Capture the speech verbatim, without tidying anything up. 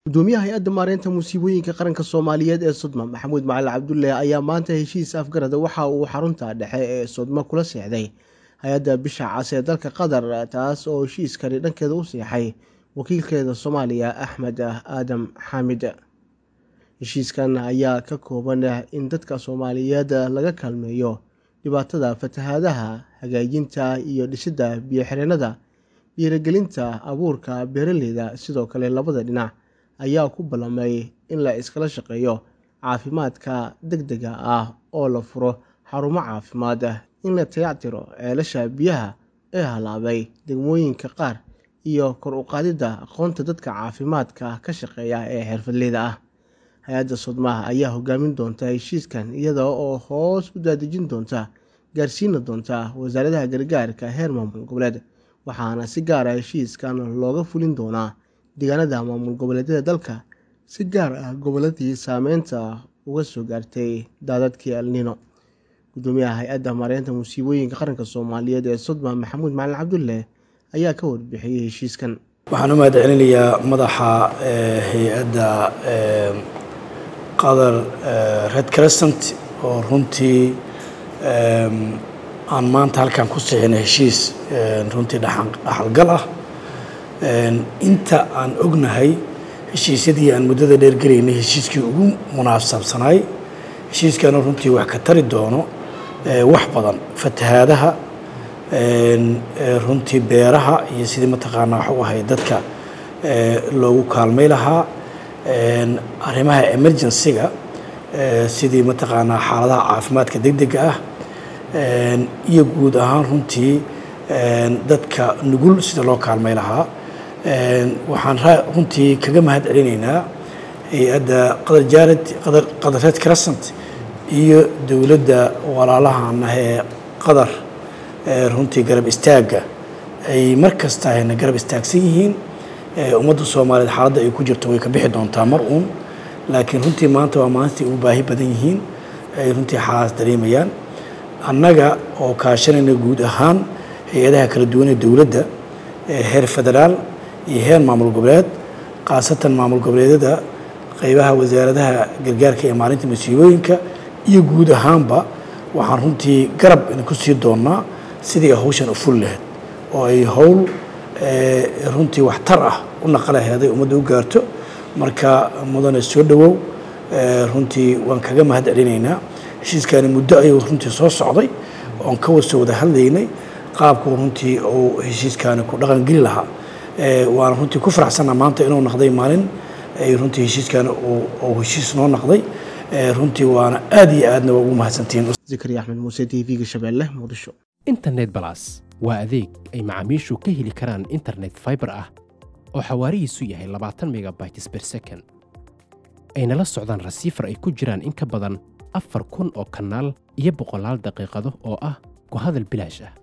gudoomiyaha hay'adda maareynta musiibooyinka qaranka Soomaaliyeed ee Sodma Maxamuud Macalin Cabdulle ayaa maanta heshiis afgarada waxa uu xarunta dhexe ee Sodma kula seexday hay'adda bisha cas ee dalka Qatar taas oo heshiiskani dhankeeda u seexay wakiilkeeda Soomaaliya Axmed Aadam Xamid. Heshiiskan ayaa ka kooban in dadka Soomaaliyeed laga kaalmeeyo dhibaatada fatahaadaha, hagaajinta iyo dhisidda biyo-xireennada, dhiirigelinta abuurka beeraleyda. Sidoo kale labada dhinac ayaa ku ballamay in la iskala shaqeeyo caafimaadka degdega ah oo la furo xarumo caafimaad, in la dayactiro ceelasha biyaha ee halaabay degmooyinka qaar iyo kor u qaadidda aqoonta dadka caafimaadka ka shaqeeya ee xirfadleyda ah. Hay'adda Sodma ayaa hogaamin doonta heshiiskan iyada oo hoos u daadejin doonta gaarsiin doonta wasaaradaha gargaarka heer maamul goboleed, waxaana si gaar ah heshiiskan looga fulin doonaa deegaanada maamul goboleedyada dalka, si gaar ah gobolladii saameynta uga soo gaartay daadadkii El Niño. Gudoomiyaha hay'adda maareynta musiibooyinka qaranka Soomaaliyeed ee Sodma Maxamuud Macalin Cabdulle ayaa ka warbixiyay heshiiskan. waxaan u mahadcelinayaa madaxa hay'adda Qatar Red Crescent oo runtii aan maanta halkan ku saxiixnay heshiis runtii dhaxalgal ah. inta aan ognahay heshiisyadii aan muddada dheer gelaynay heshiiskii ugu munaasabsanay, heshiiskana runtii wax ka tari doono wax badan fatahaadaha, runtii beeraha iyo sidii mataqaanaa waxa u ahay dadka loogu kaalmay lahaa, arrimaha emergency-ga sidii mataqaanaa xaaladaha caafimaadka degdega ah, iyo guud ahaan runtii dadka nugul sida loo kaalmay lahaa. waxaan runtii kaga mahad celinaynaa hay'adda Qatar Jared Qatar Red Crescent iyo dowladda walaalahan ee Qatar runtii garab istaaga ay mar kasta ayna garab istaagsan yihiin. ummadda Soomaaliyeed xaaladda ay ku jirto way ka bixi doontaa mar uun, laakiin runtii maanta waa maalintii ugu baahi badan yihiin ay runtii xaaladaas dareemayaan. annaga oo kaashanayna guud ahaan hay'adaha kala duwan ee dowladda heer federaal iyo heer maamul goboleed, khaasatan maamul goboleedyada qaybaha wasaaradaha gargaarka iyo maareynta musiibooyinka iyo guud ahaanba waxaan runtii garab ku sii doonaa sidii hawshan u ful lahayd oo ay hawl runtii waxtar ah u naqalaheeday ummadda u gaarto. marka mudane soo dhawow, runtii waan kaga mahad celinaynaa. heshiiskani muddo ayuu runtii soo socday oon ka wada wada hadlaynay qaabku runtii uu heshiiskani ku dhaqan geli lahaa. waan runtii ku faraxsanaa maanta inuu noqday maalin ay runtii heshiiskani uu heshiis noo noqday. runtii waana aad iyo aadna waa ugu mahadsantihiin. Zikri Axmed Muuse, T V-ga Shabeelle, Muqdisho. internet plus waa adeeg ay macaamiishu ka heli karaan internet fiber ah oo xawaarihiisu yahay labaatan megabytes per second, ayna la socdaan rasiifar ay ku jiraan in ka badan afar kun oo kanaal iyo boqolaal daqiiqado oo ah ku hadal bilaash ah.